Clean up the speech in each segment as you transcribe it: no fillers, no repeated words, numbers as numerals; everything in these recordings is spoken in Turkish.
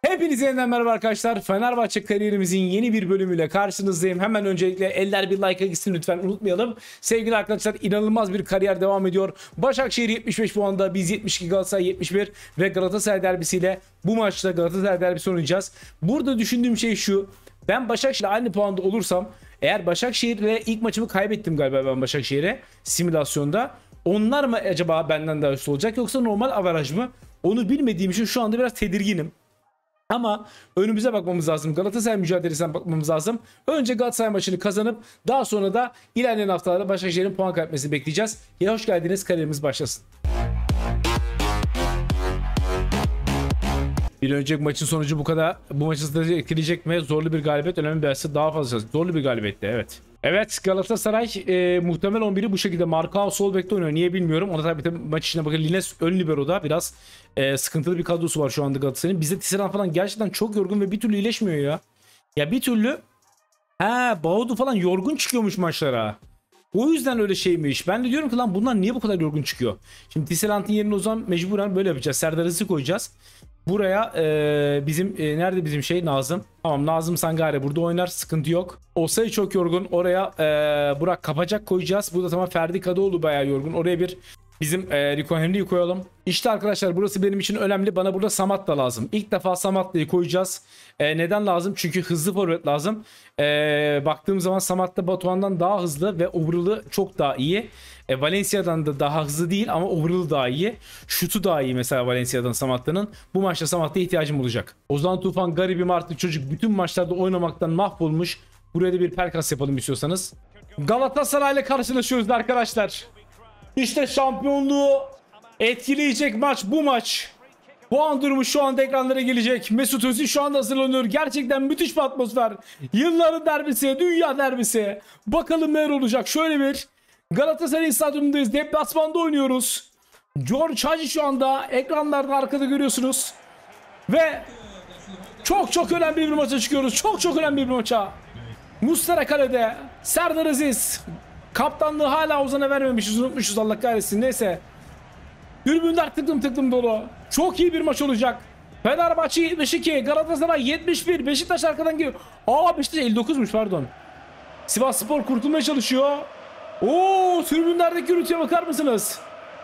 Hepinize yeniden merhaba arkadaşlar. Fenerbahçe kariyerimizin yeni bir bölümüyle karşınızdayım. Hemen öncelikle eller bir like'a gitsin lütfen, unutmayalım. Sevgili arkadaşlar, inanılmaz bir kariyer devam ediyor. Başakşehir 75 puanda, biz 72, Galatasaray 71 ve Galatasaray derbisiyle bu maçta Galatasaray derbisi oynayacağız. Burada düşündüğüm şey şu: ben Başakşehir'le aynı puanda olursam, eğer Başakşehir'le ilk maçımı kaybettim galiba ben Başakşehir'e simülasyonda. Onlar mı acaba benden daha üstü olacak yoksa normal averaj mı? Onu bilmediğim için şu anda biraz tedirginim. Ama önümüze bakmamız lazım. Galatasaray mücadelesine bakmamız lazım. Önce Galatasaray maçını kazanıp daha sonra da ilerleyen haftalarda Başakşehir'in puan kaybetmesini bekleyeceğiz. Ya hoş geldiniz, kariyerimiz başlasın. Bir önceki maçın sonucu bu maçı da etkileyecek mi? Zorlu bir galibiyet, önemli bir dersi, daha fazla zorlu bir galibiyetti, evet. Evet, Galatasaray muhtemel 11'i bu şekilde Marcao sol bekte oynuyor. Niye bilmiyorum. Ona tabii maç içine bakın. Lines ön libero'da biraz sıkıntılı bir kadrosu var şu anda Galatasaray'ın. Bizde Tisserand falan gerçekten çok yorgun ve bir türlü iyileşmiyor ya. Ya bir türlü Bahodu falan yorgun çıkıyormuş maçlara. O yüzden öyle şeymiş. Ben de diyorum ki lan bunlar niye bu kadar yorgun çıkıyor? Şimdi Tisserand'ın yerine o zaman mecburen böyle yapacağız. Serdar Aziz'i koyacağız. Buraya bizim nerede bizim şey Nazım? Tamam, Nazım Sangare burada oynar, sıkıntı yok. Osayi çok yorgun. Oraya Burak Kapacak koyacağız. Burada tamam, Ferdi Kadıoğlu bayağı yorgun. Oraya bir bizim Rico Henry'yi koyalım. İşte arkadaşlar, burası benim için önemli. Bana burada Samat da lazım. İlk defa Samat'ı koyacağız. Neden lazım? Çünkü hızlı forvet lazım. Baktığım zaman Samat da Batuhan'dan daha hızlı ve overall'ı çok daha iyi. Valencia'dan da daha hızlı değil ama overall daha iyi. Şutu daha iyi mesela Valencia'dan Samatta'nın. Bu maçta Samatta'ya ihtiyacım olacak. Ozan Tufan garibim artık, çocuk bütün maçlarda oynamaktan mahvolmuş. Buraya da bir perkas yapalım istiyorsanız. Galatasaray'la karşılaşıyoruz arkadaşlar. İşte şampiyonluğu etkileyecek maç bu maç. Puan durumu şu anda ekranlara gelecek. Mesut Özil şu anda hazırlanıyor. Gerçekten müthiş bir atmosfer. Yılların derbisi, dünya derbisi. Bakalım neler olacak. Şöyle bir Galatasaray stadyumundayız. Deplasmanda oynuyoruz. George Hagi şu anda ekranlarda arkada görüyorsunuz. Ve çok önemli bir maça çıkıyoruz. Çok önemli bir maça. Muslera kalede. Serdar Aziz. Kaptanlığı hala Ozan'a vermemişiz. Unutmuşuz, Allah kahretsin. Neyse. Tribünler tıklım dolu. Çok iyi bir maç olacak. Fenerbahçe 72, Galatasaray 71. Beşiktaş arkadan geliyor. Beşiktaş 59'muş, pardon. Sivasspor kurtulmaya çalışıyor. Tribünlerdeki gürültüye bakar mısınız?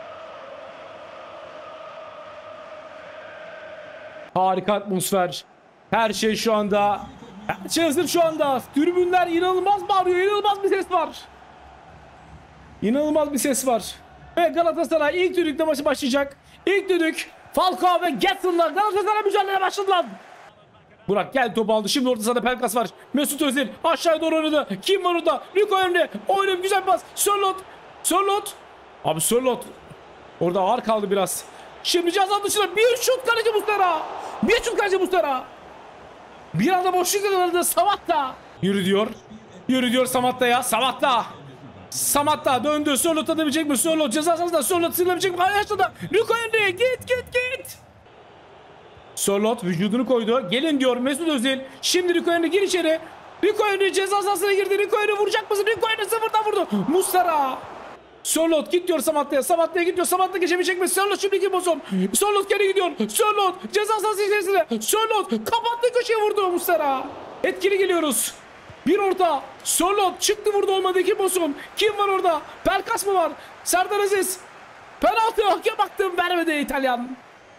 Harika atmosfer. Her şey şu anda. Her şey hazır şu anda. Tribünler inanılmaz bağırıyor. İnanılmaz bir ses var. İnanılmaz bir ses var. Ve Galatasaray ilk düdükle maçı başlayacak. İlk düdük. Falcao ve Getson'la Galatasaray mücadele başladılar. Burak gel, top aldı. Şimdi orta sahada Pelkas var. Mesut Özil aşağıya doğru oynadı. Kim var orada? Rico Henry. Oynadı, güzel pas. Sörloth. Abi Sörloth orada ağır kaldı biraz. Şimdi ceza dışında bir şut, kaleci Muslera. Bir anda boşluk yakaladı Samatta. Yürü diyor Samatta'ya. Samatta döndü. Sörloth atabilecek mi? Sörloth ceza sahasında. Sörloth sıyırabilecek mi? Yaşadı. Rico Henry git. Sörloth vücudunu koydu. Gelin diyor Mesut Özil. Şimdi Rico Henry gir içeri. Rico Henry ceza sahasına girdi. Rico Henry vuracak mısın? Rico Henry sıfırdan vurdu. Muslera. Sörloth git diyor Samatta'ya. Samatta'ya gidiyor. Samatta geçebilecek mi? Sörloth şimdi iki pozisyon. Sörloth geri gidiyor. Sörloth ceza sahası içerisinde. Sörloth kapattı, köşeye vurdu Muslera. Etkili geliyoruz. Bir orta. Sörloth çıktı, vurdu, olmadı, iki pozisyon. Kim var orada? Pelkas mı var? Serdar Aziz. Penaltı. Hakem baktım, vermedi İtalyan.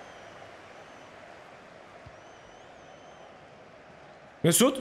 Mesut.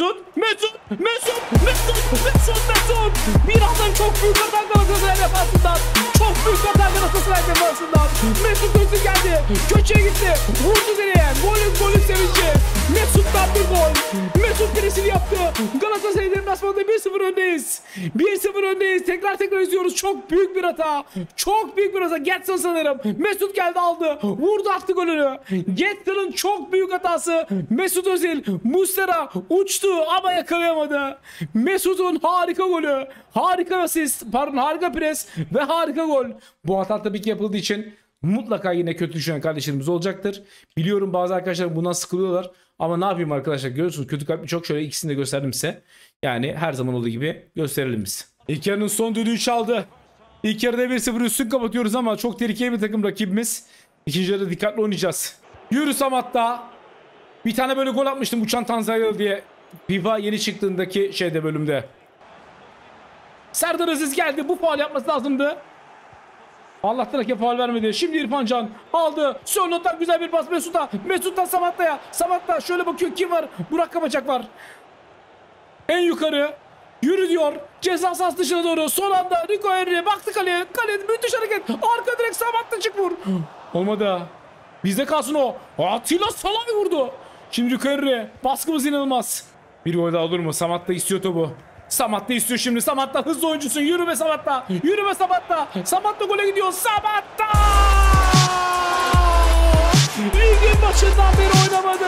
Bir anda çok büyük hata Galatasaray defansından. Çok büyük hata Galatasaray defansından. Mesut Özil geldi. Köşeye gitti. Vurdu direğe. Golün sevinci. Mesut'tan bir gol. Mesut birisini yaptı. Galatasaray deplasmanında 1-0 öndeyiz. 1-0 öndeyiz. Tekrar izliyoruz. Çok büyük bir hata. Getson sanırım. Mesut geldi, aldı. Vurdu, attı golünü. Getson'ın çok büyük hatası. Mesut Özil. Muslera uçtu ama yakalayamadı. Mesut'un harika golü. Harika asist. Harika pres ve harika gol. Bu hata tabii ki yapıldığı için mutlaka yine kötü düşünen kardeşlerimiz olacaktır. Biliyorum bazı arkadaşlar bundan sıkılıyorlar. Ama ne yapayım arkadaşlar, görüyorsunuz kötü kalpli çok, şöyle ikisini de gösterdim size. Yani her zaman olduğu gibi gösterelim biz. İlk yarının son düdüğü çaldı. İlk yarıda 1-0 üstün kapatıyoruz ama çok tehlikeli bir takım rakibimiz. İkinci yarıda dikkatli oynayacağız. Yürü Samatta. Bir tane böyle gol atmıştım uçan Tanzanya diye. FIFA yeni çıktığındaki bölümde. Serdar Aziz geldi. Bu faul yapması lazımdı. Allah'tan hakem faul vermedi. Şimdi İrfan Can aldı. Sörlot'tan güzel bir pas Mesut'a. Mesut'tan Samatta'ya. Samatta şöyle bakıyor, kim var? Burak Kabacak var. En yukarı. Yürü diyor. Ceza sahası dışına doğru. Son anda Rico Henry baktı kaleye. Kale müthiş hareket. Arka direkt Samatta çık vur. Olmadı. Bizde kalsın o. Atilla Salay vurdu. Şimdi Rico Henry. Baskımız inanılmaz. Bir gol daha olur mu? Samatta istiyor topu. Samatta istiyor şimdi. Samatta hızlı oyuncusun. Yürü be Samatta. Yürü be Samatta. Samatta gole gidiyor. Samatta! Ligin başından beri oynamadı.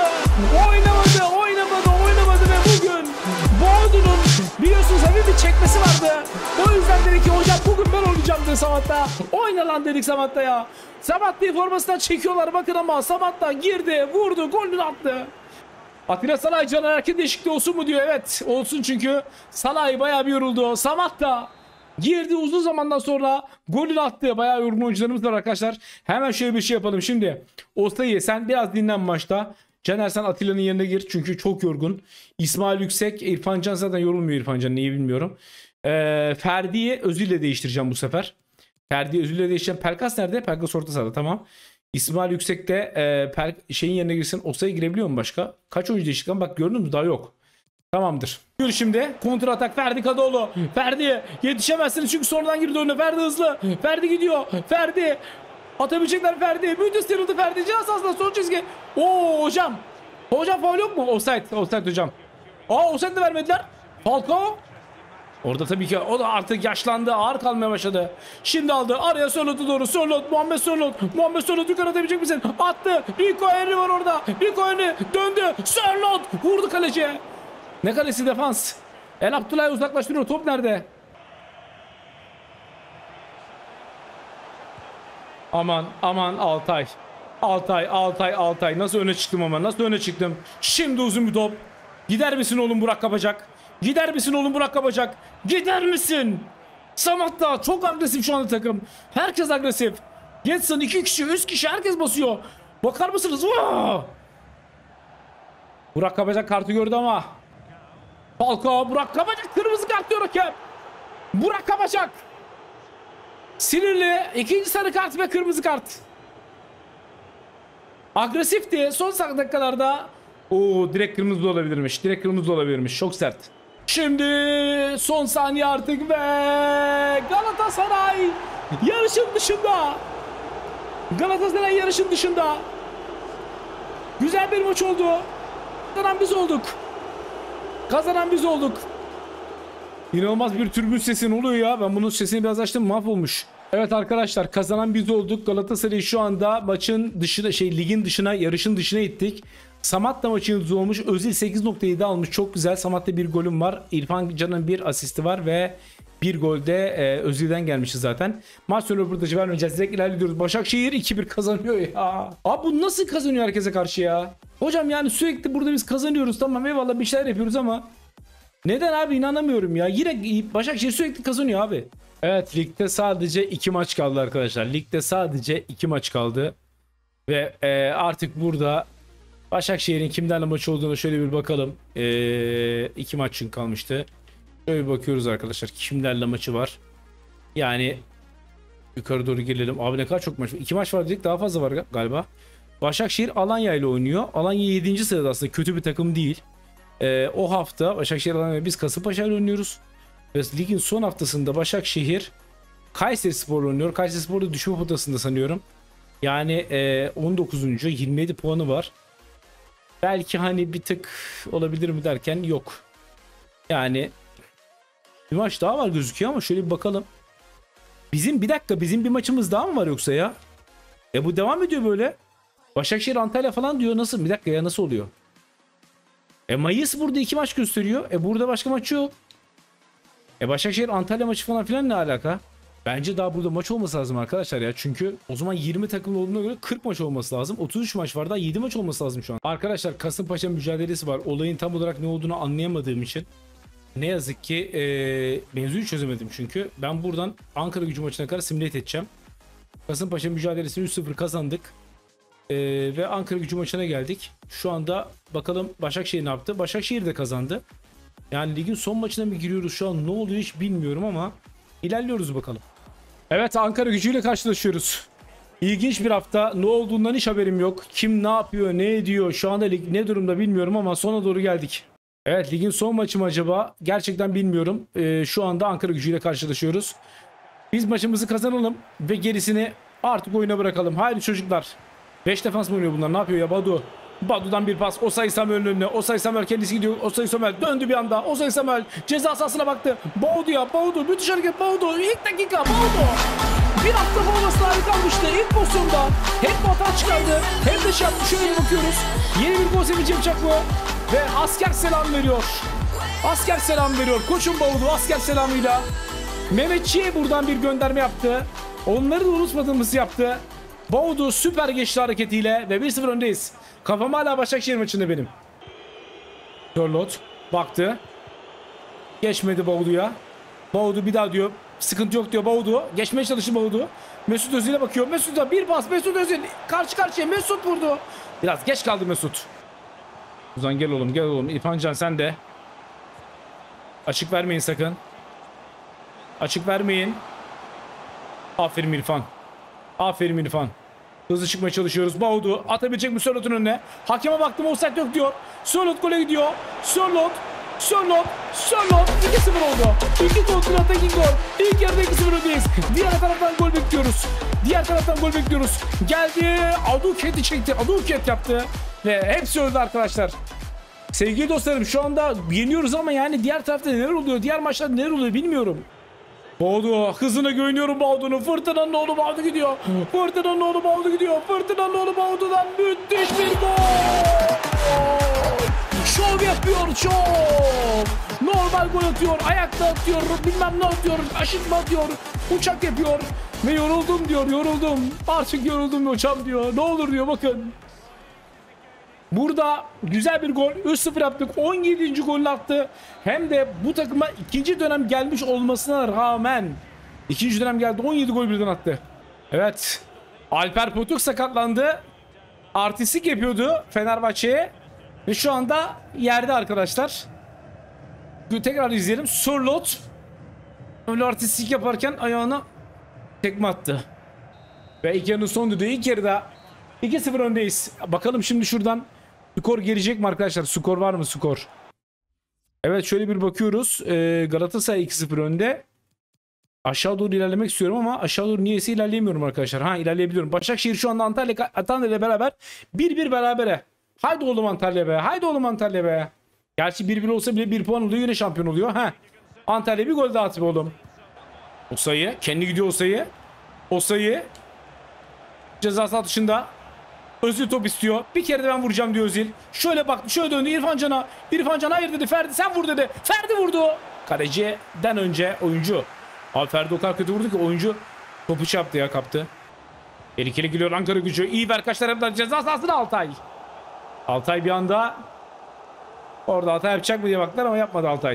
Oynamadı ve bugün Bordo'nun biliyorsunuz hafif bir çekmesi vardı. O yüzden dedi ki hocam bugün ben oynayacağım dedi Samatta. Oyna lan dedik Samatta'ya. Samatta'yı formasından çekiyorlar bakın ama Samatta girdi, vurdu, golünü attı. Atilla Salay Caner Erkin değişikliği olsun mu diyor. Evet olsun çünkü Salay bayağı bir yoruldu. Samatta girdi uzun zamandan sonra golünü attı. Bayağı yorgun oyuncularımız var arkadaşlar. Hemen şöyle bir şey yapalım şimdi. Osayi sen biraz dinlen maçta. Caner sen Atilla'nın yerine gir çünkü çok yorgun. İsmail Yüksek, İrfan Can zaten yorulmuyor İrfan Can niye bilmiyorum. Ferdi'yi Özil'le değiştireceğim bu sefer. Ferdi'yi Özil'le değiştireceğim. Pelkas nerede? Pelkas orta sahada tamam. İsmail Yüksek de şeyin yerine girsin. Osayi girebiliyor mu başka? Kaç oyuncu değişik lan? Bak gördün mü? Daha yok. Tamamdır. Yürü şimdi. Kontra atak Ferdi Kadıoğlu. Ferdi yetişemezsiniz çünkü sonradan girdi önüne. Ferdi hızlı. Ferdi gidiyor. Ferdi. Atabilecekler Ferdi. Müthiş sıyrıldı Ferdi. Cihaz aslında son çizgi. Oo hocam. Hocam faul yok mu? Offside. Offside hocam. Offside de vermediler. Falcao. Orada tabii ki o da artık yaşlandı. Ağır kalmaya başladı. Şimdi aldı. Araya Sörlot'u doğru. Sörlot. Muhammed Sörlot. Muhammed Sörlot yukarı atabilecek misin? Attı. Rico Henry var orada. Rico Henry döndü. Sörlot. Vurdu kaleciye. Ne kalesi defans. El Abdullah'ı uzaklaştırıyor. Top nerede? Aman aman Altay. Altay. Nasıl öne çıktım ama. Nasıl öne çıktım. Şimdi uzun bir top. Gider misin oğlum Burak Kabacak? Gider misin oğlum Burak Kabacak? Gider misin? Samatta çok agresif şu anda takım. Herkes agresif. Getson 2 kişi 3 kişi herkes basıyor. Bakar mısınız? Wow! Burak Kabacak kartı gördü ama. Falcao Burak Kabacak kırmızı kart diyor hakem. Burak Kabacak. Sinirli. İkinci sarı kart ve kırmızı kart. Agresifti. Son dakikalarda. Direkt kırmızı olabilirmiş. Çok sert. Şimdi son saniye artık ve Galatasaray yarışın dışında. Güzel bir maç oldu. Kazanan biz olduk. İnanılmaz bir tribün sesi oluyor ya. Ben bunun sesini biraz açtım, mahvolmuş. Evet arkadaşlar kazanan biz olduk. Galatasaray'ı şu anda maçın dışına ligin dışına, yarışın dışına ittik. Samatta maçın yıldızı olmuş. Özil 8.7 almış. Çok güzel. Samatta bir golüm var. İrfan Can'ın bir asisti var ve bir golde Özil'den gelmişiz zaten. Maç sonu röportajı vermeyeceğiz. Direkt ilerliyoruz. Başakşehir 2-1 kazanıyor ya. Abi bu nasıl kazanıyor herkese karşı ya? Hocam yani sürekli burada biz kazanıyoruz. Tamam eyvallah bir şeyler yapıyoruz ama neden abi inanamıyorum ya. Yine Başakşehir sürekli kazanıyor abi. Evet ligde sadece 2 maç kaldı arkadaşlar. Ligde sadece 2 maç kaldı. Ve artık burada Başakşehir'in kimlerle maçı olduğuna şöyle bir bakalım. 2 maç çünkü kalmıştı. Şöyle bir bakıyoruz arkadaşlar. Kimlerle maçı var. Yani yukarı doğru gelelim. Abi ne kadar çok maç var. 2 maç var dedik, daha fazla var galiba. Başakşehir Alanya ile oynuyor. Alanya 7. sırada aslında, kötü bir takım değil. O hafta Başakşehir Alanya, biz Kasımpaşa ile oynuyoruz. Ve ligin son haftasında Başakşehir Kayserispor oynuyor. Kayserispor da düşme potasında sanıyorum. Yani 19. 27 puanı var. Belki hani bir tık olabilir mi derken yok. Yani bir maç daha var gözüküyor ama şöyle bir bakalım. Bizim bir maçımız daha mı var yoksa ya? Bu devam ediyor böyle. Başakşehir Antalya falan diyor, nasıl? Bir dakika ya, nasıl oluyor? Mayıs burada 2 maç gösteriyor. Burada başka maç yok. Başakşehir Antalya maçı falan filan ne alaka? Bence daha burada maç olması lazım arkadaşlar ya. Çünkü o zaman 20 takımlı olduğuna göre 40 maç olması lazım. 33 maç var, daha 7 maç olması lazım şu an. Arkadaşlar Kasımpaşa mücadelesi var. Olayın tam olarak ne olduğunu anlayamadığım için ne yazık ki mevzuyu çözemedim çünkü. Ben buradan Ankara Gücü maçına kadar simüle edeceğim. Kasımpaşa mücadelesini 3-0 kazandık. Ve Ankaragücü maçına geldik. Şu anda bakalım Başakşehir ne yaptı? Başakşehir de kazandı. Yani ligin son maçına mı giriyoruz şu an, ne oluyor hiç bilmiyorum ama ilerliyoruz bakalım. Evet, Ankaragücü ile karşılaşıyoruz. İlginç bir hafta. Ne olduğundan hiç haberim yok. Kim ne yapıyor, ne ediyor, şu anda lig ne durumda bilmiyorum ama sona doğru geldik. Evet, ligin son maçı mı acaba? Gerçekten bilmiyorum. Şu anda Ankaragücü ile karşılaşıyoruz. Biz maçımızı kazanalım ve gerisini artık oyuna bırakalım. Haydi çocuklar. 5 defans mı oynuyor bunlar? Ne yapıyor ya Badu? Badu'dan bir pas. Osayi Samuel'in önüne. Osayi Samuel kendisi gidiyor. Osayi Samuel döndü bir anda. Osayi Samuel ceza sahasına baktı. Baudu ya. Baudu. Müthiş hareket. Baudu. İlk dakika. Baudu. Bir hafta formasına harika almıştı. İlk pozisyonda hem hata çıkardı hem de şey yaptı. Şöyle bir bakıyoruz. Yeni bir gol sevinci yapacak mı? Ve asker selam veriyor. Asker selam veriyor. Koçum Baudu asker selamıyla. Mehmetçi'ye buradan bir gönderme yaptı. Onları da unutmadığımızı yaptı. Baudu süper geçti hareketiyle ve 1-0 öndeyiz. Kafam hala Başakşehir maçında benim. Sörloth baktı. Geçmedi Baudu'ya. Baudu bir daha diyor. Sıkıntı yok diyor Baudu. Geçmeye çalıştı Baudu. Mesut Özil'e bakıyor. Mesut'a bir pas. Mesut Özil karşı karşıya. Mesut vurdu. Biraz geç kaldı Mesut. Uzan gel oğlum, gel oğlum. İrfan Can sen de. Açık vermeyin sakın. Açık vermeyin. Aferin İrfan. Aferin İrfan. Hızlı çıkmaya çalışıyoruz. Baudu atabilecek mi Sörloth'un önüne? Hakeme baktım, offside yok diyor. Sörloth gole gidiyor. Sörloth 2-0 oldu. 2 kontrata 2 gol. İlk yarıda 2-0 öndeyiz. Diğer taraftan gol bekliyoruz. Geldi. Aduket çekti. Aduket yaptı. Ve hepsi öldü arkadaşlar. Sevgili dostlarım, şu anda yeniyoruz ama yani diğer tarafta neler oluyor? Diğer maçlarda neler oluyor bilmiyorum. Baudu, hızına güveniyorum Baudu'nun. Fırtınanın oğlu Baudu gidiyor. Fırtınanın Baudu'dan müthiş bir gol. Şov yapıyor, şov. Normal gol atıyor, ayakta atıyor, bilmem ne atıyor, aşırtma atıyor, uçak yapıyor. Ve yoruldum diyor, yoruldum. Artık yoruldum hocam diyor. Ne olur diyor, bakın. Burada güzel bir gol. 3-0 yaptık. 17. golünü attı. Hem de bu takıma ikinci dönem gelmiş olmasına rağmen ikinci dönem geldi. 17 gol birden attı. Evet. Alper Potuk sakatlandı. Artistik yapıyordu Fenerbahçe'ye. Ve şu anda yerde arkadaşlar. Tekrar izleyelim. Sörloth öyle artistik yaparken ayağına tekme attı. Ve ilk yarının son düdüğü. İlk yarıda 2-0 öndeyiz. Bakalım şimdi şuradan skor gelecek mi arkadaşlar? Skor var mı skor? Evet, şöyle bir bakıyoruz. Galatasaray 2-0 önde. Aşağı doğru ilerlemek istiyorum ama aşağı doğru niyeyse ilerleyemiyorum arkadaşlar. Ha, ilerleyebiliyorum. Başakşehir şu anda Antalya ile beraber 1-1 berabere. Haydi oğlum Antalya be. Haydi oğlum Antalya be. Gerçi 1-1 olsa bile 1 puan oluyor. Yine şampiyon oluyor. Ha. Antalya bir gol daha atıyor oğlum. Osayi. Kendi gidiyor Osayi. Osayi. Ceza atışında. Özil top istiyor. Bir kere de ben vuracağım diyor Özil. Şöyle baktı, şöyle döndü İrfan Can'a. İrfan Can hayır dedi. Ferdi sen vur dedi. Ferdi vurdu. Kaleciden önce oyuncu. Abi Ferdi o kadar kötü vurdu ki oyuncu topu çarptı ya, kaptı. Tehlikeli geliyor Ankaragücü. İyi ver kaç taraftan ceza sahasına Altay. Altay bir anda orada hata yapacak mı diye baktılar ama yapmadı Altay.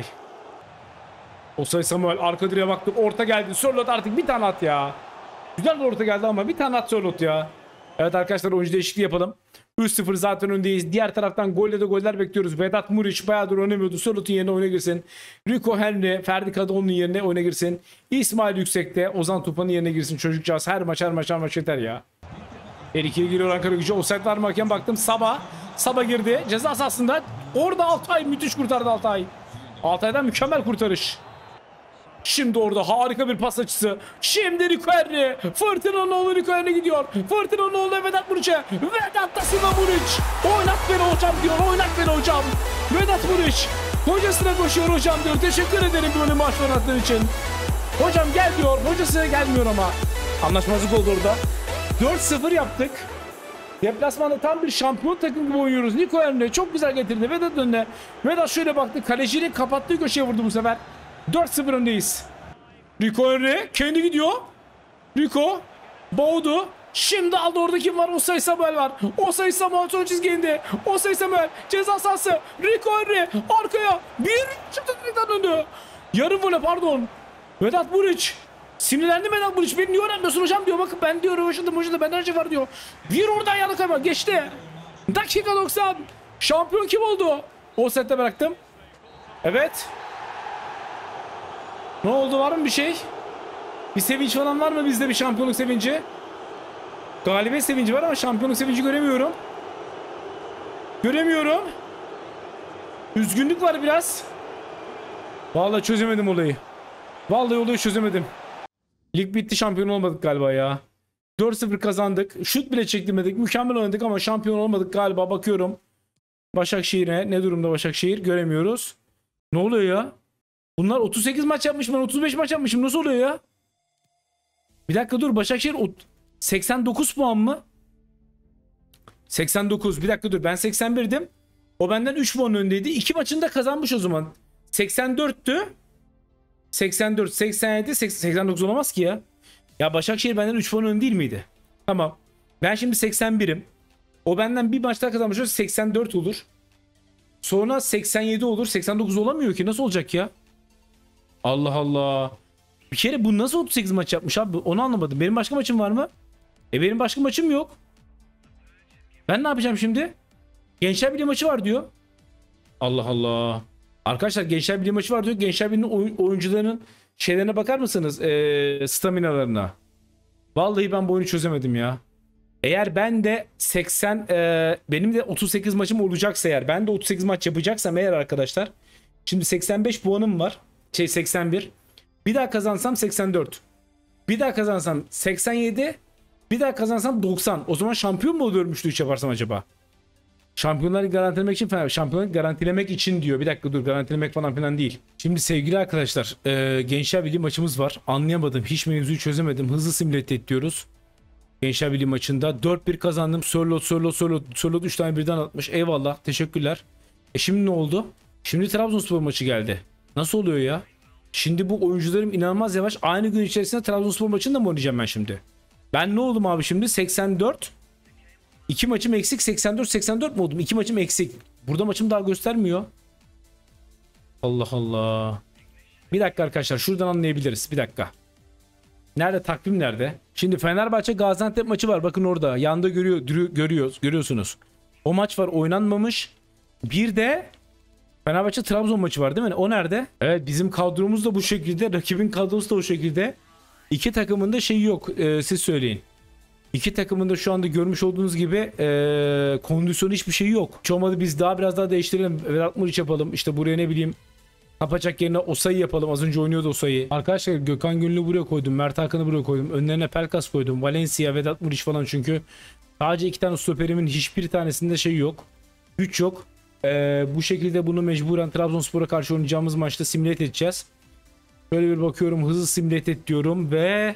Osayi Samuel arka direğe baktı. Orta geldi. Sörloth artık bir tane at ya. Güzel bir orta geldi ama bir tane at Sörloth ya. Evet arkadaşlar, oyuncu değişikliği yapalım. 3-0 zaten öndeyiz. Diğer taraftan golle de goller bekliyoruz. Vedat Muriç bayağıdır oynamıyordu. Sörloth'un yerine oyuna girsin. Rico Henry, Ferdi Kadıoğlu'nun yerine oyuna girsin. İsmail Yüksek'te Ozan Tufan'ın yerine girsin. Çocukcağız her maç yeter ya. Tehlikeli giriyor Ankaragücü. Offside var mı hakem, baktım. Sabah girdi. Ceza sahasında. Orada Altay müthiş kurtardı Altay. Altay'dan mükemmel kurtarış. Şimdi orada harika bir pas açısı. Şimdi Rico Henry. Fırtına'nın oğlu Rico Henry gidiyor. Fırtına'nın oğlu Vedat Muriç'e. Vedat da Silva Muriç. Oynat beni hocam diyor. Oynat beni hocam. Vedat Muriç. Hocasına koşuyor hocam diyor. Teşekkür ederim böyle maç oynattığın için. Hocam gel diyor. Hocasına gelmiyor ama. Anlaşmazlık oldu orada. 4-0 yaptık. Deplasmanda tam bir şampiyon takım gibi oynuyoruz. Rico Henry çok güzel getirdi. Vedat önüne. Vedat şöyle baktı. Kalecinin kapattığı köşeye vurdu bu sefer. 4-0 öndeyiz. Rico Henry kendi gidiyor. Rico. Baudu. Şimdi aldı, orada kim var? Osayi Samuel var. Osayi Samuel son çizginde. Osayi Samuel ceza sahası. Rico Henry arkaya. Bir çıktı direkten döndü. Yarım vole pardon. Vedat Muriç. Sinirlendim ben bu iş. Beni niye öğrenmiyorsun hocam diyor. Bakın ben diyor rövaşında benden önce var diyor. Bir oradan yanık ama geçti. Dakika 90. Şampiyon kim oldu? O sette bıraktım. Evet. Ne oldu, var mı bir şey? Bir sevinç falan var mı bizde, bir şampiyonluk sevinci? Galibiyet sevinci var ama şampiyonluk sevinci göremiyorum. Göremiyorum. Üzgünlük var biraz. Vallahi çözemedim olayı. Vallahi olayı çözemedim. Lig bitti, şampiyon olmadık galiba ya. 4-0 kazandık. Şut bile çektirmedik. Mükemmel oynadık ama şampiyon olmadık galiba. Bakıyorum Başakşehir'e. Ne durumda Başakşehir? Göremiyoruz. Ne oluyor ya? Bunlar 38 maç yapmış. Ben 35 maç yapmışım. Nasıl oluyor ya? Bir dakika dur. Başakşehir 89 puan mı? 89. Bir dakika dur. Ben 81'dim. O benden 3 puan öndeydi. 2 maçını da kazanmış o zaman. 84'tü. 84, 87, 89 olamaz ki ya. Ya Başakşehir benden 3 puan ön değil miydi? Tamam. Ben şimdi 81'im. O benden bir maç daha kazanmış olsa 84 olur. Sonra 87 olur. 89 olamıyor ki. Nasıl olacak ya? Allah Allah. Bir kere bu nasıl 38 maç yapmış abi? Onu anlamadım. Benim başka maçım var mı? Benim başka maçım yok. Ben ne yapacağım şimdi? Gençler Birliği maçı var diyor. Allah Allah. Arkadaşlar Gençler Birliği maçı var diyor. Gençler Birliği'nin oyuncularının şeylerine bakar mısınız? Staminalarına. Vallahi ben bu oyunu çözemedim ya. Eğer ben de 80 benim de 38 maçım olacaksa, eğer ben de 38 maç yapacaksam eğer arkadaşlar. Şimdi 85 puanım var. 81. Bir daha kazansam 84. Bir daha kazansam 87. Bir daha kazansam 90. O zaman şampiyon mu oluyorum 3 yaparsam acaba? Şampiyonları garantilemek için falan. Şampiyonları garantilemek için diyor. Bir dakika dur, garantilemek falan filan değil. Şimdi sevgili arkadaşlar, Gençler Birliği maçımız var. Anlayamadım. Hiç mevzuyu çözemedim. Hızlı simüle diyoruz. Gençler Birliği maçında 4-1 kazandım. Sörlot 3 tane birden atmış. Eyvallah. Teşekkürler. Şimdi ne oldu? Şimdi Trabzonspor maçı geldi. Nasıl oluyor ya? Şimdi bu oyuncularım inanılmaz yavaş. Aynı gün içerisinde Trabzonspor maçında mı oynayacağım ben şimdi? Ben ne oldum abi şimdi? 84. 2 maçım eksik, 84 mi oldum? 2 maçım eksik. Burada maçım daha göstermiyor. Allah Allah. Bir dakika arkadaşlar, şuradan anlayabiliriz. Bir dakika. Nerede takvim, nerede? Şimdi Fenerbahçe Gaziantep maçı var. Bakın orada. Yanda görüyorsunuz. O maç var, oynanmamış. Bir de Fenerbahçe Trabzon maçı var değil mi? O nerede? Evet, bizim kadromuz da bu şekilde. Rakibin kadrosu da o şekilde. İki takımın da şeyi yok. Siz söyleyin. İki takımın da şu anda görmüş olduğunuz gibi kondisyon hiçbir şey yok. Hiç olmadı biz biraz daha değiştirelim. Vedat Muriç yapalım. İşte buraya ne bileyim Kapacak yerine Osayi yapalım. Az önce oynuyordu Osayi. Arkadaşlar Gökhan Gönül'ü buraya koydum. Mert Hakan'ı buraya koydum. Önlerine Pelkas koydum. Valencia, Vedat Muriç falan çünkü. Sadece 2 tane stoperimin hiçbir tanesinde şey yok. Güç yok. Bu şekilde bunu mecburen Trabzonspor'a karşı oynayacağımız maçta simüle edeceğiz. Şöyle bir bakıyorum. Hızlı simüle et diyorum ve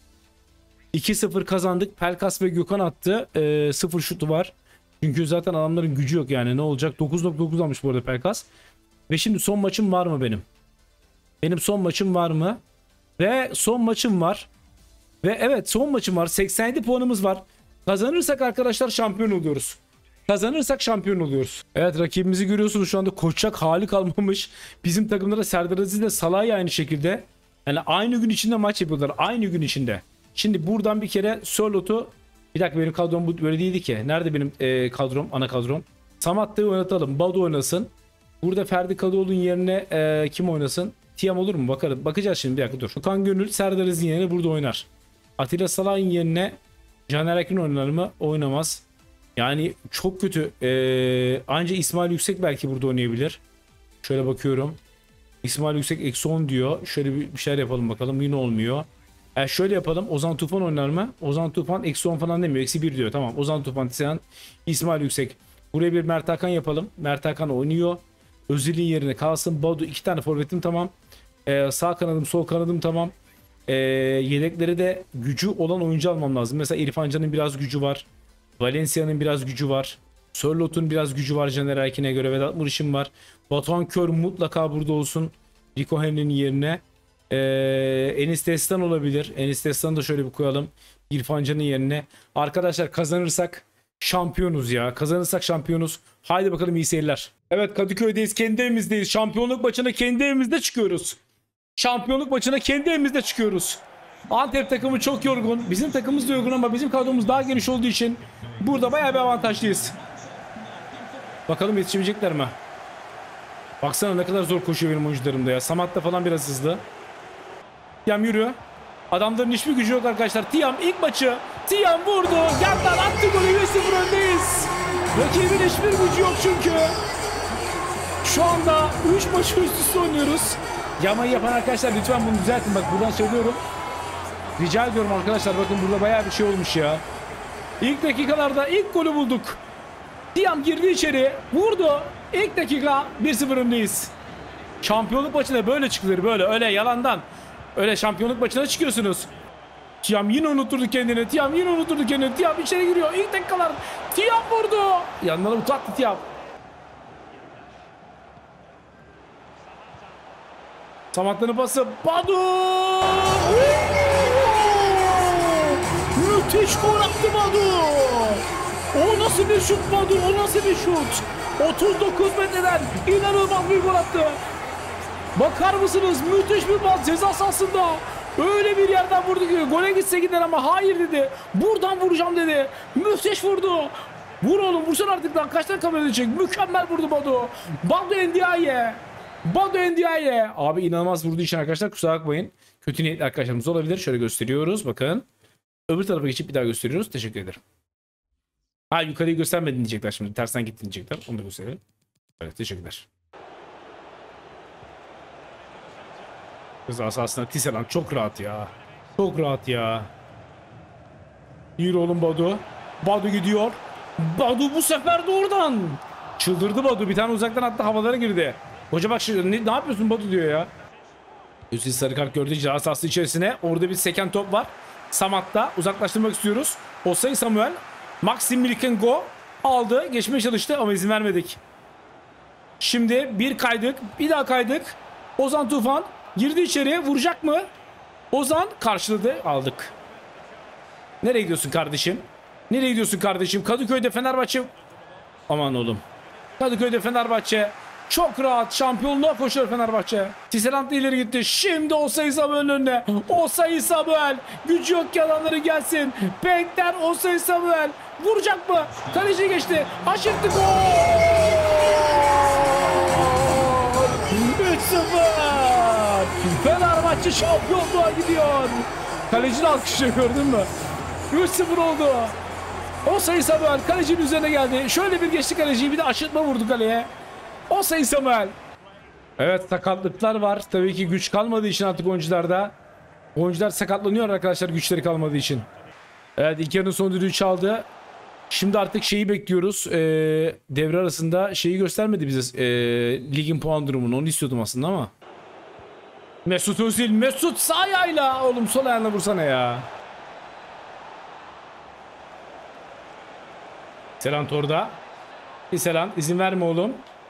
2-0 kazandık. Pelkas ve Gökhan attı. 0 şutu var. Çünkü zaten adamların gücü yok yani. Ne olacak? 9.9 almış bu arada Pelkas. Ve şimdi son maçım var mı benim? Benim son maçım var mı? Ve son maçım var. Ve evet, son maçım var. 87 puanımız var. Kazanırsak arkadaşlar şampiyon oluyoruz. Kazanırsak şampiyon oluyoruz. Evet, rakibimizi görüyorsunuz, şu anda koşacak hali kalmamış. Bizim takımda da Serdar Aziz ile Salah'ı aynı şekilde. Yani aynı gün içinde maç yapıyorlar. Aynı gün içinde. Şimdi buradan bir kere Sörlot'u... Bir dakika, benim kadrom bu böyle değildi ki. Nerede benim kadrom, ana kadrom? Samatta'yı oynatalım. Badu oynasın. Burada Ferdi Kadıoğlu'nun yerine kim oynasın? Tiam olur mu? Bakalım. Bakacağız şimdi, bir dakika dur. Okan Gönül Serdar Aziz'in yerine burada oynar. Atilla Salah'ın yerine Caner Erkin oynar mı? Oynamaz. Yani çok kötü. Anca İsmail Yüksek belki burada oynayabilir. Şöyle bakıyorum. İsmail Yüksek -10 diyor. Şöyle bir şeyler yapalım bakalım. Yine olmuyor. Şöyle yapalım. Ozan Tufan oynar mı? Ozan Tufan -10 falan demiyor. -1 diyor. Tamam. Ozan Tufan, Tiyan, İsmail Yüksek. Buraya bir Mert Hakan yapalım. Mert Hakan oynuyor. Özil'in yerine kalsın. Badu, 2 tane forvetim tamam. Sağ kanadım, sol kanadım tamam. Yedekleri de gücü olan oyuncu almam lazım. Mesela İrfan Can'ın biraz gücü var. Valencia'nın biraz gücü var. Sörlot'un biraz gücü var Caner Erkin'e göre. Vedat Muriç'in var. Batuhan Kör mutlaka burada olsun. Rico Henry'nin yerine. Enis Destan olabilir. Enis Destan'ı da şöyle bir koyalım. İrfan Can'ın yerine. Arkadaşlar kazanırsak şampiyonuz ya. Kazanırsak şampiyonuz. Haydi bakalım, iyi seyirler. Evet, Kadıköy'deyiz. Kendi evimizdeyiz. Şampiyonluk maçına kendi evimizde çıkıyoruz. Şampiyonluk maçına kendi evimizde çıkıyoruz. Antep takımı çok yorgun. Bizim takımımız da yorgun ama bizim kadromuz daha geniş olduğu için burada bayağı bir avantajlıyız. Bakalım yetişebilecekler mi? Baksana ne kadar zor koşuyor benim oyuncularım da ya. Samat da falan biraz hızlı. Tiam yürüyor. Adamların hiçbir gücü yok arkadaşlar. Tiam ilk maçı. Tiam vurdu. Yandan attı golü. 1-0 öndeyiz. Rakibin hiçbir gücü yok çünkü. Şu anda 3 maçı üst üste oynuyoruz. Yamayı yapan arkadaşlar lütfen bunu düzeltin. Bak buradan söylüyorum. Rica ediyorum arkadaşlar. Bakın burada bayağı bir şey olmuş ya. İlk dakikalarda ilk golü bulduk. Tiam girdi içeri. Vurdu. İlk dakika 1-0 öndeyiz. Şampiyonluk maçına böyle çıkılır. Böyle öyle yalandan. Öyle şampiyonluk maçına çıkıyorsunuz. Tiam yine unutturdu kendini. Tiam yine unutturdu kendini. Tiam içeri giriyor. İlk dakikalar. Tiam vurdu. Yanlara uzattı Tiam. Samatlı'nın pası. Badu! Müthiş gol attı Badu. O nasıl bir şut Badu? O nasıl bir şut? 39 metreden inanılmaz bir gol attı. Bakar mısınız? Müthiş bir bal ceza sahasında. Öyle bir yerden vurdu ki gole gitse gider ama hayır dedi. Buradan vuracağım dedi. Müthiş vurdu. Vur oğlum, vursun artık lan. Kaç tane kamera edecek? Mükemmel vurdu Badu. Badu Ndiaye. Badu Ndiaye. Abi inanılmaz vurduğu için arkadaşlar kusura bakmayın. Kötü niyetli arkadaşlarımız olabilir. Şöyle gösteriyoruz. Bakın. Öbür tarafa geçip bir daha gösteriyoruz. Teşekkür ederim. Ha, yukarıyı göstermedin diyecekler şimdi. Tersten gittin diyecekler. Onu da gösterelim. Evet, teşekkürler. Kızı aslında Tisserand çok rahat ya. Çok rahat ya. Yürü oğlum Badu. Badu gidiyor. Badu bu sefer de oradan. Çıldırdı Badu. Bir tane uzaktan attı, havalara girdi. Hoca bak şimdi ne yapıyorsun Badu diyor ya. Üstü sarı kart gördü ceza sahası içerisine. Orada bir seken top var. Samat'ta uzaklaştırmak istiyoruz. Osayi Samuel. Maxim Milkenko aldı. Geçmeye çalıştı ama izin vermedik. Şimdi bir kaydık. Bir daha kaydık. Ozan Tufan girdi içeriye. Vuracak mı? Ozan karşıladı. Aldık. Nereye gidiyorsun kardeşim? Nereye gidiyorsun kardeşim? Kadıköy'de Fenerbahçe. Aman oğlum. Kadıköy'de Fenerbahçe. Çok rahat şampiyonluğa koşuyor Fenerbahçe. Tisserand ileri gitti. Şimdi Osayi Samuel'in önüne. Osayi Samuel. Gücü yok ki adamları gelsin. Bekler Osayi Samuel. Vuracak mı? Kaleci geçti. Aşırttı gol. 3-0. Fenerbahçe şampiyonluğa gidiyor. Kalecini alkışlıyor, gördün mü? 3-0 oldu. Osayi Samuel kalecinin üzerine geldi. Şöyle bir geçti kaleciyi, bir de aşırtma vurdu kaleye. Osayi Samuel. Evet, sakatlıklar var. Tabii ki güç kalmadığı için artık oyuncularda. Oyuncular sakatlanıyor arkadaşlar, güçleri kalmadığı için. Evet, ilk yarının son düdüğü çaldı. Şimdi artık şeyi bekliyoruz. Devre arasında şeyi göstermedi bize. Ligin puan durumunu. Onu istiyordum aslında ama. Mesut Özil. Mesut sağ ayağıyla. Oğlum sol ayağına vursana ya. Tisserand orada. Tisserand izin verme oğlum.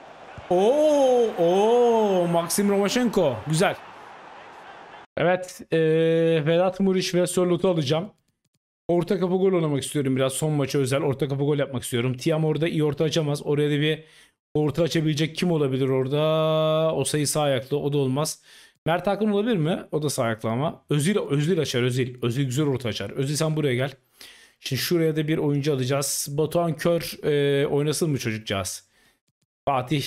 Maxim Romachenko. Güzel. Evet. Vedat Muriç ve Sörlot'u alacağım. Orta kapı gol oynamak istiyorum biraz. Son maça özel orta kapı gol yapmak istiyorum. Tiam orada iyi orta açamaz. Oraya da bir orta açabilecek kim olabilir orada? Osayi sağ ayaklı. O da olmaz. Mert Hakan olabilir mi? O da sağ ayaklı ama. Özil açar. Özil güzel orta açar. Özil sen buraya gel. Şimdi şuraya da bir oyuncu alacağız. Batuhan Kör oynasın mı çocukcağız? Fatih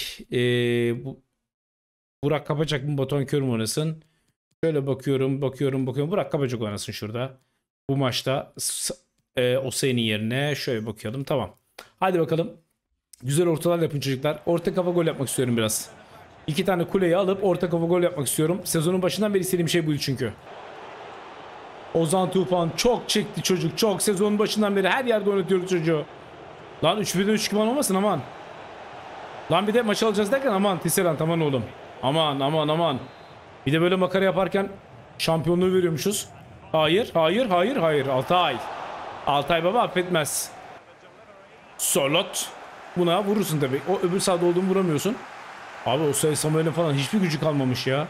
Burak Kapacak mı, Batuhan Kör mü oynasın? Şöyle bakıyorum. Burak Kapacak oynasın şurada. Bu maçta Osayi'nin yerine şöyle bakıyordum. Tamam. Hadi bakalım. Güzel ortalar yapın çocuklar. Orta kafa gol yapmak istiyorum biraz. 2 tane kuleyi alıp orta kafa gol yapmak istiyorum. Sezonun başından beri istediğim şey buydu çünkü. Ozan Tufan çok çekti çocuk. Çok, sezonun başından beri her yerde oynatıyoruz çocuğu. Lan 3-1'den 3-2 olmasın aman. Lan bir de maç alacağız derken aman Tisserand aman oğlum. Aman. Bir de böyle makara yaparken şampiyonluğu veriyormuşuz. Hayır. Altay baba affetmez. Sörloth. Buna vurursun tabii. O öbür sahada olduğunu vuramıyorsun. Abi Osayi Samuel'in falan hiçbir gücü kalmamış ya.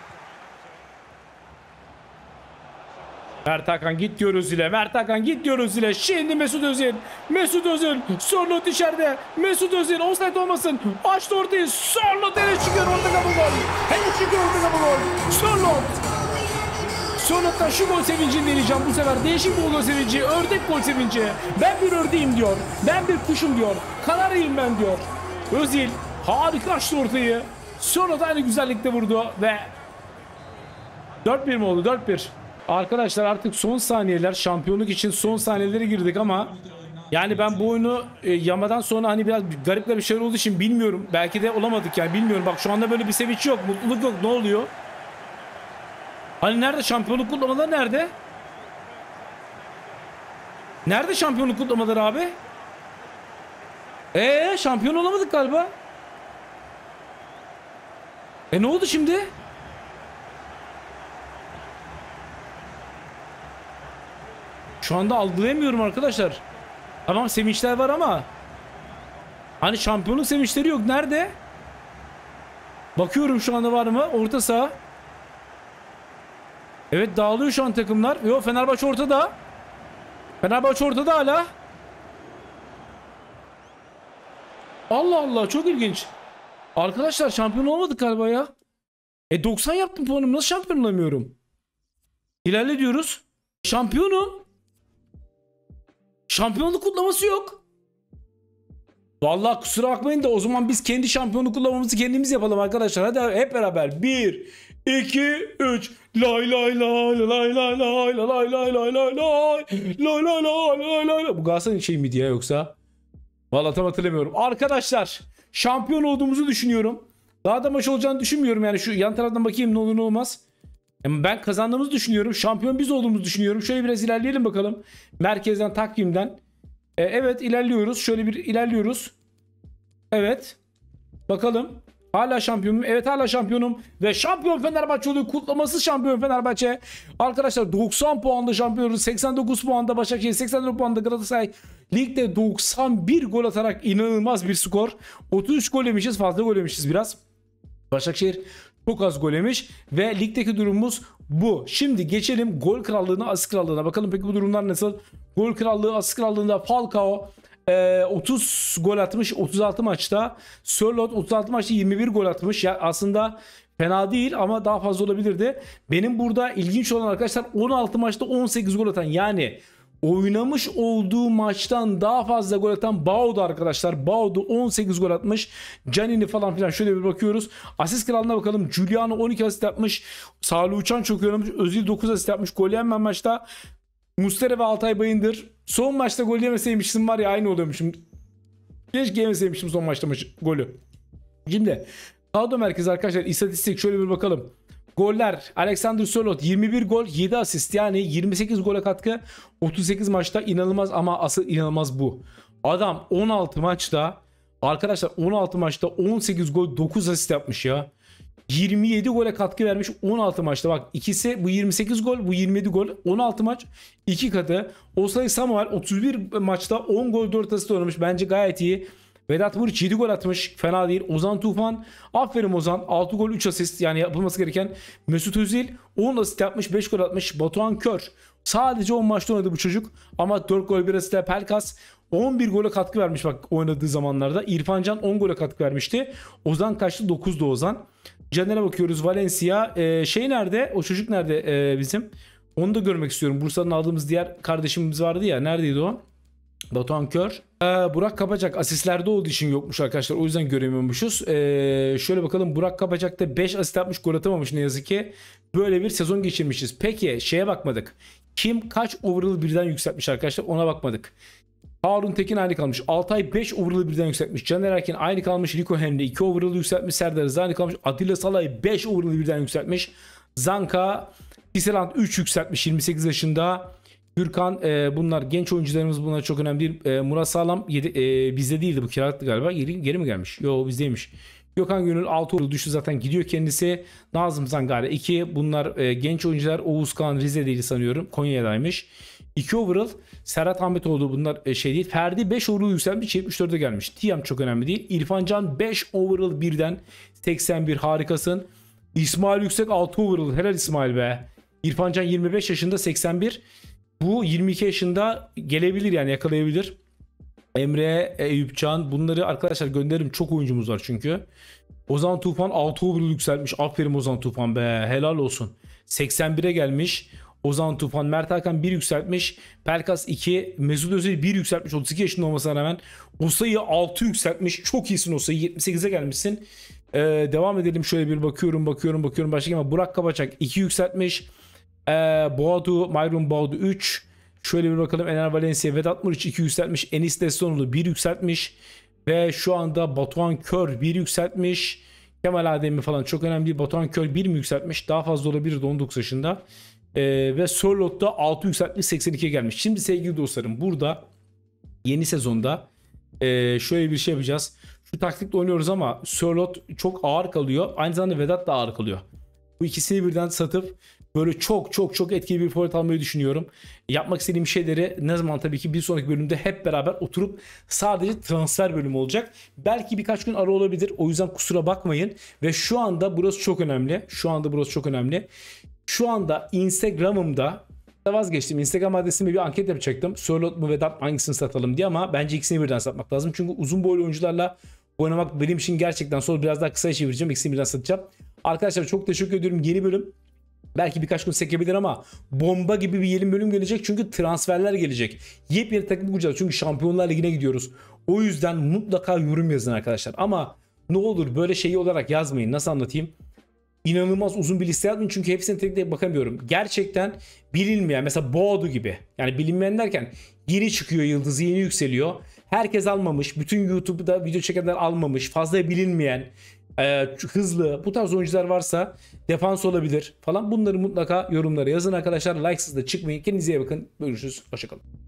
Mert Hakan git diyor Özil'e. Şimdi Mesut Özil. Sörloth içeride. Mesut Özil offside olmasın. Açtı ortayı. Sörloth ele çıkıyor, orta kapı gol. Sonradan şu gol sevincini deneyeceğim bu sefer. Değişik bir gol sevinci. Ördek gol sevinci. Ben bir ördeğim diyor. Ben bir kuşum diyor. Kanaryayım ben diyor. Özil harika açtı ortayı. Sonra da aynı güzellikte vurdu ve 4-1 mi oldu? 4-1. Arkadaşlar artık son saniyeler. Şampiyonluk için son saniyelere girdik ama yani ben bu oyunu yamadan sonra hani biraz garip bir şeyler olduğu için bilmiyorum. Belki de olamadık yani bilmiyorum. Bak şu anda böyle bir sevinç yok. Mutluluk yok. Ne oluyor? Hani nerede şampiyonluk kutlamaları nerede? Nerede şampiyonluk kutlamaları abi? Şampiyon olamadık galiba. Ne oldu şimdi? Şu anda algılayamıyorum arkadaşlar. Tamam sevinçler var ama hani şampiyonluk sevinçleri yok. Nerede? Bakıyorum şu anda var mı? Orta saha. Evet dağılıyor şu an takımlar. Yok Fenerbahçe ortada. Fenerbahçe ortada hala. Allah Allah çok ilginç. Arkadaşlar şampiyon olmadık galiba ya. 90 yaptım puanım. Nasıl şampiyon olamıyorum? İlerle diyoruz. Şampiyonum. Şampiyonluk kutlaması yok. Vallahi kusura bakmayın da o zaman biz kendi şampiyonluk kutlamamızı kendimiz yapalım arkadaşlar. Hadi hep beraber. 1, 2, 3. Lay lay lay lay lay lay lay lay lay lay lay lay lay lay lay lay. Bu Galatasaray'ın şey miydi ya yoksa? Vallahi tam hatırlamıyorum. Arkadaşlar şampiyon olduğumuzu düşünüyorum. Daha da maç olacağını düşünmüyorum. Yani şu yan taraftan bakayım ne olur ne olmaz. Ben kazandığımızı düşünüyorum. Şampiyon biz olduğumuzu düşünüyorum. Şöyle biraz ilerleyelim bakalım. Merkezden takvimden. Evet ilerliyoruz. Şöyle bir ilerliyoruz. Evet. Bakalım. Hala şampiyonum. Evet hala şampiyonum. Ve şampiyon Fenerbahçe oluyor. Kutlaması şampiyon Fenerbahçe. Arkadaşlar 90 puanda şampiyonuz. 89 puanda Başakşehir. 84 puanda Galatasaray. Ligde 91 gol atarak inanılmaz bir skor. 33 gol yemişiz. Fazla gol yemişiz biraz. Başakşehir çok az gol yemiş. Ve ligdeki durumumuz bu. Şimdi geçelim gol krallığına, asist krallığına. Bakalım peki bu durumlar nasıl? Gol krallığı, asist krallığında Falcao 30 gol atmış 36 maçta. Sörloth 36 maçta 21 gol atmış. Ya aslında fena değil ama daha fazla olabilirdi. Benim burada ilginç olan arkadaşlar 16 maçta 18 gol atan, yani oynamış olduğu maçtan daha fazla gol atan Bao'da arkadaşlar. Bao'da 18 gol atmış. Canini falan filan, şöyle bir bakıyoruz. Asist kralına bakalım. Giuliano 12 asist yapmış. Salih Uçan çok iyi oynamış. Özil 9 asist yapmış. Gol yenmeyen maçta Muslera ve Altay Bayındır. Son maçta gol yemeseymişim var ya, aynı oluyormuşum. Keşke yemeseymişim son maçta golü. Şimdi kadro merkezi arkadaşlar, istatistik şöyle bir bakalım. Goller: Alexander Sörloth 21 gol 7 asist, yani 28 gole katkı 38 maçta. İnanılmaz ama asıl inanılmaz bu. Adam 16 maçta arkadaşlar, 16 maçta 18 gol 9 asist yapmış ya. 27 gole katkı vermiş 16 maçta. Bak ikisi, bu 28 gol, bu 27 gol. 16 maç 2 katı. Osayi Samuel 31 maçta 10 gol 4 asist oynamış. Bence gayet iyi. Vedat Muriç 7 gol atmış. Fena değil. Ozan Tufan, aferin Ozan, 6 gol 3 asist, yani yapılması gereken. Mesut Özil 10 asist yapmış, 5 gol atmış. Batuhan Kör sadece 10 maçta oynadı bu çocuk ama 4 gol 1 asist. Pelkas 11 gole katkı vermiş bak oynadığı zamanlarda. İrfan Can 10 gole katkı vermişti. Ozan kaçtı? 9'da Ozan. Caner'e bakıyoruz. Valencia. Şey nerede? O çocuk nerede bizim? Onu da görmek istiyorum. Bursa'dan aldığımız diğer kardeşimiz vardı ya. Neredeydi o? Batuhan Kör. Burak Kapacak asistlerde olduğu için yokmuş arkadaşlar. O yüzden göremiyormuşuz. Şöyle bakalım. Burak Kapacak da 5 asist yapmış, gol atamamış ne yazık ki. Böyle bir sezon geçirmişiz. Peki şeye bakmadık. Kim kaç overall birden yükseltmiş arkadaşlar, ona bakmadık. Harun Tekin aynı kalmış. Altay 5 overall birden yükseltmiş. Caner Erkin aynı kalmış. Rico Henry 2 overall yükseltmiş. Serdar Rıza aynı kalmış. Atilla Salay 5 overall birden yükseltmiş. Zanka Tisserand 3 yükseltmiş 28 yaşında. Gürkan, bunlar genç oyuncularımız, bunlar çok önemli değil. Murat Sağlam bizde değildi, bu kiralıktı galiba. Geri mi gelmiş? Yo, bizdeymiş. Gökhan Gönül 6 overall düştü, zaten gidiyor kendisi. Nazım Zangare 2. Bunlar genç oyuncular. Oğuzkan Rize'deydi sanıyorum. Konya'daymış. 2 overall. Serhat Ahmetoğlu, bunlar şey değil. Ferdi 5 overall yükselmiş, 74'e gelmiş. Tiyam çok önemli değil. İrfan Can 5 overall birden 81, harikasın. İsmail Yüksek 6 overall. Helal İsmail be. İrfan Can 25 yaşında 81. Bu 22 yaşında gelebilir, yani yakalayabilir. Emre, Eyüpcan, bunları arkadaşlar gönderirim. Çok oyuncumuz var çünkü. Ozan Tufan 6 overall yükseltmiş. Aferin Ozan Tufan be. Helal olsun. 81'e gelmiş. Ozan Tufan, Mert Hakan 1 yükseltmiş. Pelkas 2, Mesut Özil 1 yükseltmiş 32 yaşında olmasına rağmen. Osayi'yi 6 yükseltmiş. Çok iyisin Osayi, 78'e gelmişsin. Devam edelim, şöyle bir bakıyorum. Başka ama Burak Kabaçak 2 yükseltmiş. Boğadu, Mayrum Boğadu 3. Şöyle bir bakalım, Ener Valencia, Vedat Muriç 2 yükseltmiş. Enis Destanoğlu 1 yükseltmiş. Ve şu anda Batuhan Kör 1 yükseltmiş. Kemal Ademi falan çok önemli değil. Batuhan Kör 1 mi yükseltmiş? Daha fazla olabilirdi 19 yaşında. Ve Sörlot'ta 6 yükseltmiş, 82'ye gelmiş. Şimdi sevgili dostlarım, burada yeni sezonda şöyle bir şey yapacağız. Şu taktikle oynuyoruz ama Sörlot çok ağır kalıyor. Aynı zamanda Vedat da ağır kalıyor. Bu ikisini birden satıp böyle çok etkili bir forvet almayı düşünüyorum. Yapmak istediğim şeyleri ne zaman, tabii ki bir sonraki bölümde hep beraber oturup sadece transfer bölümü olacak. Belki birkaç gün ara olabilir. O yüzden kusura bakmayın. Ve şu anda burası çok önemli. Şu anda Instagram'ımda vazgeçtim. Instagram adresime bir anket yapacaktım. Sörlot mu Vedat, hangisini satalım diye, ama bence ikisini birden satmak lazım. Çünkü uzun boylu oyuncularla oynamak benim için gerçekten zor. Biraz daha kısa çevireceğim. İkisini birden satacağım. Arkadaşlar çok teşekkür ediyorum. Yeni bölüm belki birkaç gün sekebilir ama bomba gibi bir yeni bölüm gelecek. Çünkü transferler gelecek. Yepyeni takım kuracağız. Çünkü Şampiyonlar Ligi'ne gidiyoruz. O yüzden mutlaka yorum yazın arkadaşlar. Ama ne olur böyle şeyi olarak yazmayın. Nasıl anlatayım? İnanılmaz uzun bir liste yapmayın, çünkü hepsine tek tek bakamıyorum. Gerçekten bilinmeyen, mesela Boğdu gibi. Yani bilinmeyen derken yeni çıkıyor yıldızı, yeni yükseliyor. Herkes almamış. Bütün YouTube'da video çekenler almamış. Fazla bilinmeyen, hızlı, bu tarz oyuncular varsa, defans olabilir falan. Bunları mutlaka yorumlara yazın arkadaşlar. Like'sız da çıkmayın. Kendinize iyi bakın. Görüşürüz. Hoşçakalın.